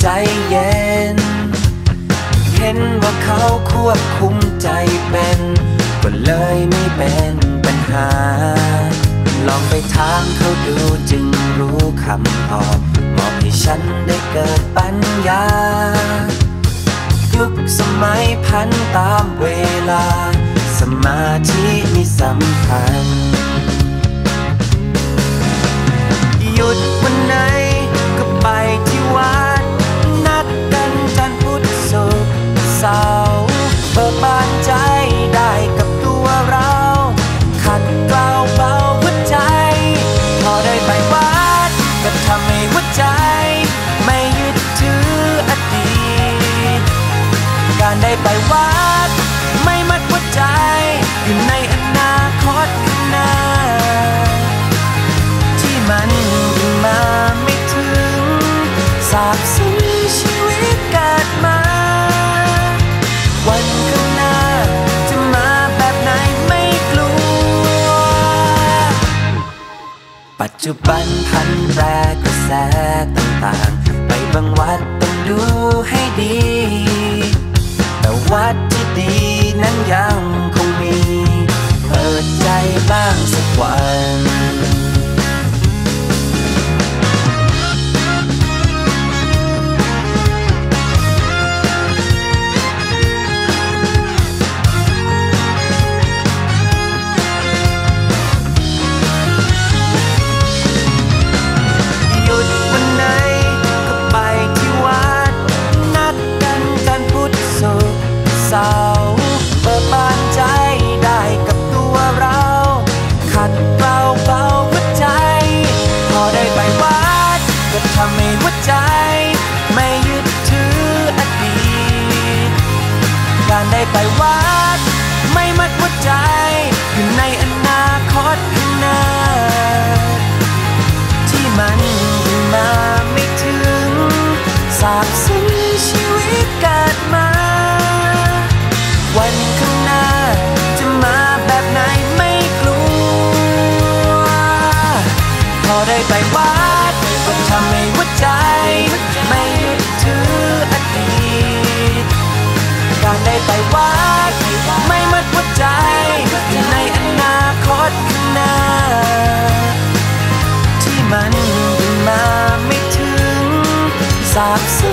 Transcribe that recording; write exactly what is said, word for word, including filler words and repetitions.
ใจเย็นเห็นว่าเขาควบคุมใจเป็นก็เลยไม่เป็นปัญหาลองไปถามเขาดูจึงรู้คำตอบมอบให้ฉันได้เกิดปัญญายุคสมัยพันตามเวลาสมาธินี่สำคัญหยุดวันไหนก็ไปที่วัดนัดกันจันทร์พุธศุกร์เสาร์เปิดบานใจได้กับตัวเราขัดเกลาเบาหัวใจพอได้ไปวัดก็ทำให้หัวใจไม่ยึดถืออดีตการได้ไปวัดไม่มัดหัวใจอยู่ในอนาคตข้างหน้าที่มันยังมาไม่ถึงสาบสิ้นชีวิตเกิดมาวันข้างหน้าจะมาแบบไหนไม่กลัวปัจจุบันพันแปรกระแสต่างๆไปบางวัดต้องดูให้ดีแต่วัดที่ดีนั้นยังคงมีเปิดใจบ้างสักวันหยุดวันไหนก็ไปที่วัดนัดกันจันทร์พุธศุกร์เสาร์เปิดบานใจได้กับตัวเราขัดเกลาเบาหัวใจพอได้ไปวัดก็ทำให้หัวใจไม่ยึดถืออดีตการได้ไปวัดไม่มัดหัวใจอยู่ในอนาคตข้างหน้าที่มันยังมาไม่ถึงสาบสิ้นชีวิตเกิดมาวันข้างหน้าจะมาแบบไหนไม่กลัวพอได้ไปวัดก็ทำให้หัวใจไม่ยึดถืออดีตการได้ไปวัดไม่มัดหัวใจอยู่ในอนาคตข้างหน้าที่มันยังมาไม่ถึงสาบสิ้น